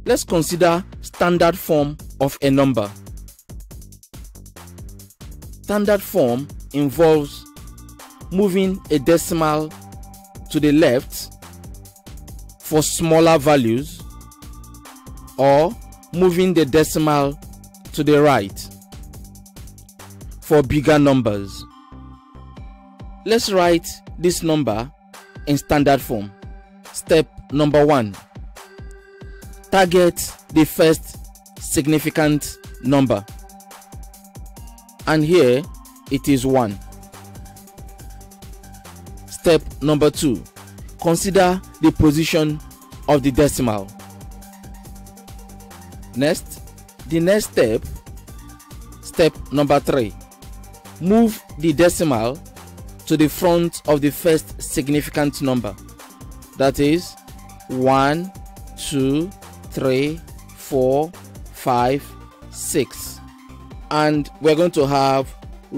Let's consider standard form of a number. Standard form involves moving a decimal to the left for smaller values or moving the decimal to the right for bigger numbers. Let's write this number in standard form. Step number 1. Target the first significant number, and here it is 1. Step number 2. Consider the position of the decimal. The next step, step number 3. Move the decimal to the front of the first significant number. That is 1, 2, 3, 4, 5, 6. And we're going to have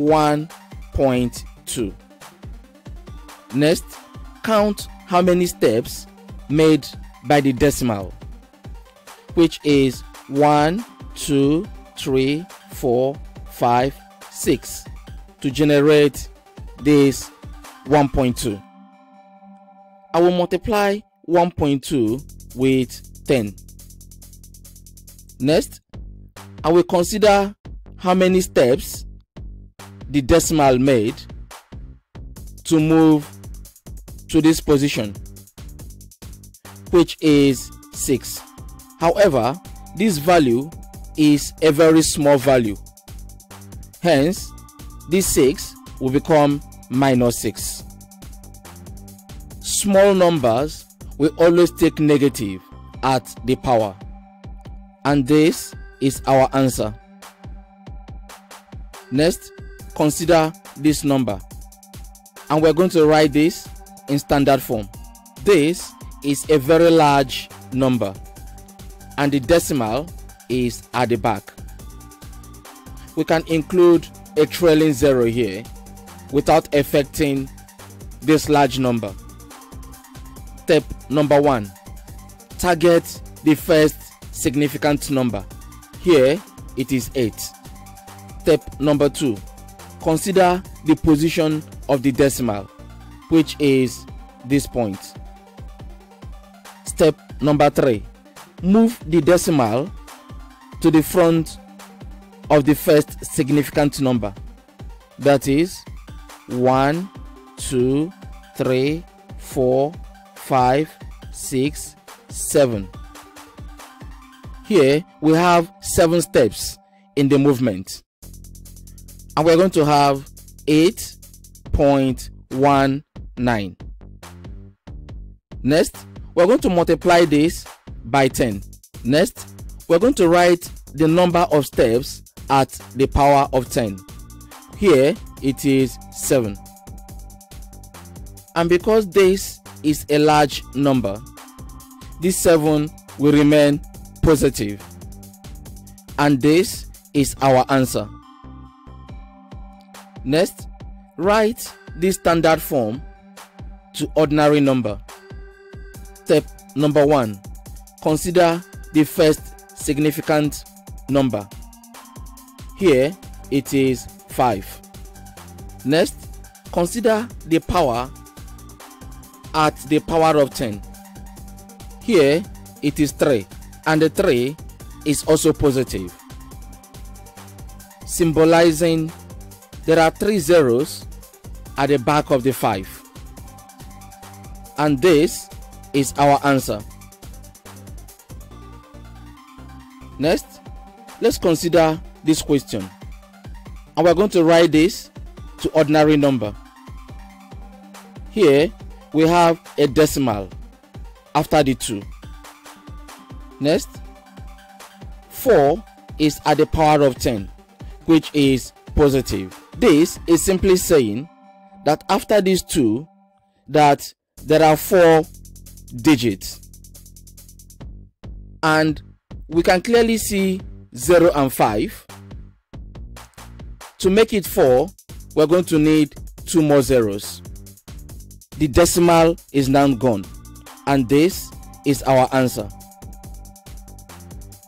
1.2. Next, count how many steps made by the decimal, which is 1, 2, 3, 4, 5, 6, to generate this 1.2. I will multiply 1.2 with 10. Next, I will consider how many steps the decimal made to move to this position, which is 6. However, this value is a very small value. Hence, this 6 will become -6. Small numbers will always take negative at the power, and this is our answer. Next, consider this number, and we're going to write this in standard form. This is a very large number, and the decimal is at the back. We can include a trailing 0 here without affecting this large number. Step number 1. Target the first significant number. Here it is 8. Step number 2. Consider the position of the decimal, which is this point. Step number 3. Move the decimal to the front of the first significant number. That is 1, 2, 3, 4, 5, 6, 7. Here we have 7 steps in the movement, and we're going to have 8.19. Next, we're going to multiply this by 10. Next, we're going to write the number of steps at the power of 10. Here it is 7. And because this is a large number, this 7 will remain positive, and this is our answer. Next, write this standard form to ordinary number. Step number 1. Consider the first significant number. Here it is 5. Next, consider the power at the power of 10. Here it is 3, and the 3 is also positive, symbolizing there are 3 zeros at the back of the 5, and this is our answer. Next, let's consider this question, and we're going to write this to ordinary number. Here we have a decimal after the 2. Next, 4 is at the power of 10, which is positive. This is simply saying that after these 2, that there are 4 digits, and we can clearly see 0 and 5. To make it 4, we're going to need 2 more zeros. The decimal is now gone, and this is our answer.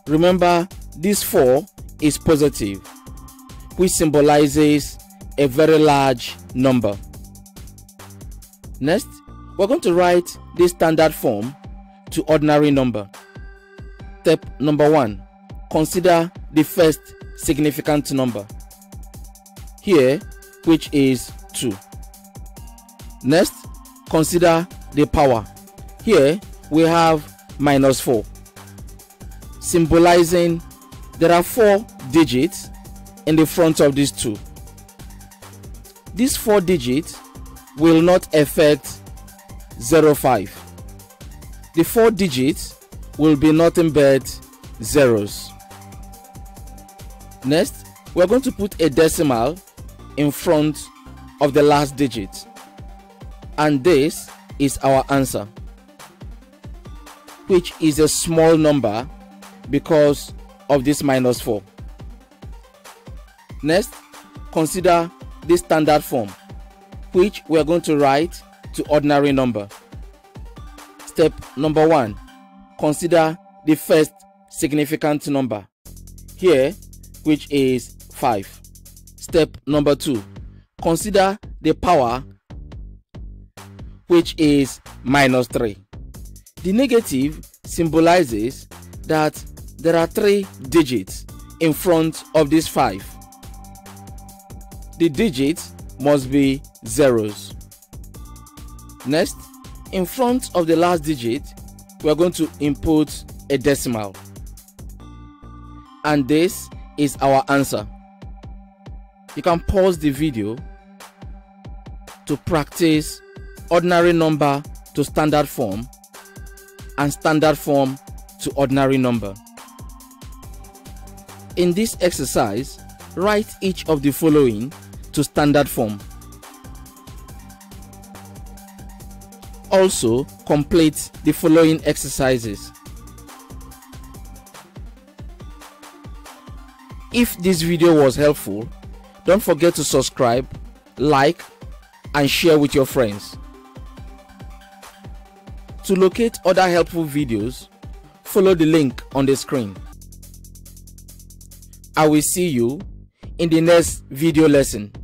Remember, this 4 is positive, which symbolizes a very large number. Next, we're going to write this standard form to ordinary number. Step number 1. Consider the first significant number, here, which is 2. Next, consider the power. Here we have -4, symbolizing there are 4 digits in the front of these 2. These 4 digits will not affect 05. The 4 digits will be nothing but zeros. Next, we're going to put a decimal in front of the last digit, and this is our answer, which is a small number because of this -4. Next, consider this standard form, which we are going to write to ordinary number. Step number 1. Consider the first significant number, here, which is 5. Step number 2. Consider the power, which is -3. The negative symbolizes that there are 3 digits in front of this 5. The digits must be zeros. Next, in front of the last digit, we are going to input a decimal, and this is our answer. You can pause the video to practice ordinary number to standard form and standard form to ordinary number. In this exercise, write each of the following to standard form. Also, complete the following exercises. If this video was helpful, don't forget to subscribe, like, and share with your friends. To locate other helpful videos, follow the link on the screen. I will see you in the next video lesson.